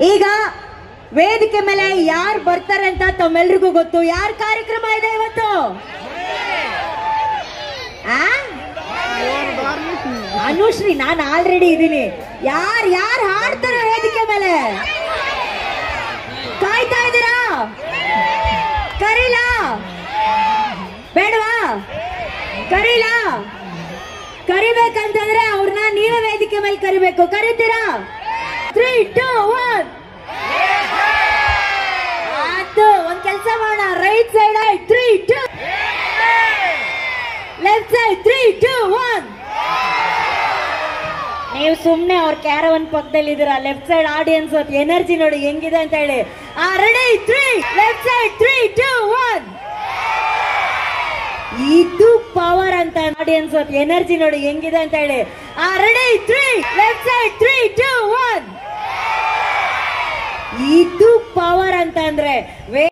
ಈಗ ವೇದಿಕೆ ಮೇಲೆ ಯಾರು ಬರ್ತಾರೆ ಅಂತ ತಮ್ಮೆಲ್ರಿಗೂ ಗೊತ್ತು. ಯಾರ ಕಾರ್ಯಕ್ರಮ ಇದೆ ಇವತ್ತು? ಅನುಶ್ರೀ, ನಾನು ಆಲ್ರೆಡಿ ಇದ್ದೀನಿ. ಯಾರು ಹಾಡ್ತಾರೆ ವೇದಿಕೆ ಮೇಲೆ? ಕಾಯ್ತಾ ಇದ್ದೀರಾ? ಕರೀಲಾ ಬೇಡವಾ? ಕರೀಲಾ? ಕರಿಬೇಕಂತಂದ್ರೆ ಅವ್ರನ್ನ ನೀವೇ ವೇದಿಕೆ ಮೇಲೆ ಕರಿಬೇಕು. ಕರಿತೀರಾ? 3, 2, 1. ಅದು ಒಂದ್ ಕೆಲಸ ಮಾಡೋಣ. Right side 3, 2. Left side 3, 2, 1. ನೀವು ಸುಮ್ನೆ ಅವ್ರ ಕ್ಯಾರವನ್ ಪಕ್ಕದಲ್ಲಿ ಇದೀರಾ. ಲೆಫ್ಟ್ ಸೈಡ್ ಆಡಿಯನ್ಸ್ ಎನರ್ಜಿ ನೋಡಿ ಹೆಂಗಿದೆ ಅಂತ ಹೇಳಿ. ರೆಡಿ? 3, left side 3, 2, 1. ಇದು ಪವರ್ ಅಂತ. ಆಡಿಯನ್ಸ್ ಎನರ್ಜಿ ನೋಡಿ ಹೆಂಗಿದೆ ಅಂತ ಹೇಳಿ. ರೆಡಿ? 3, left side 3, 2, 1. ಇದು ಪವರ್ ಅಂತ ಅಂದ್ರೆ